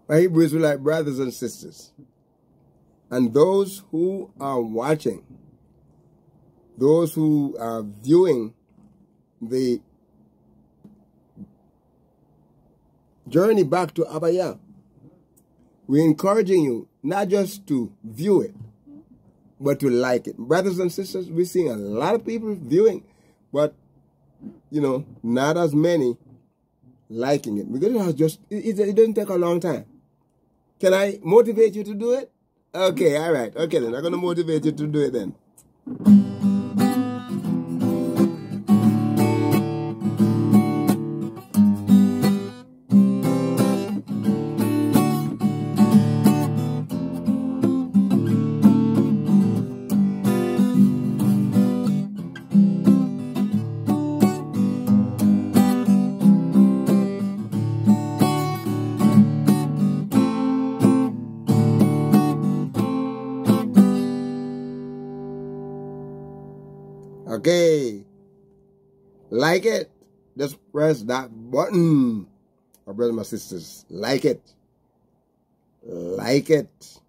My Hebrew Israelite brothers and sisters, and those who are watching, those who are viewing the journey back to Abaya, we're encouraging you not just to view it, but to like it. Brothers and sisters, we're seeing a lot of people viewing, but, you know, not as many liking it. Because it doesn't take a long time. Can I motivate you to do it? Okay, all right. Okay, then I'm going to motivate you to do it then. Okay, like it. Just press that button. My brothers and my sisters, like it. Like it.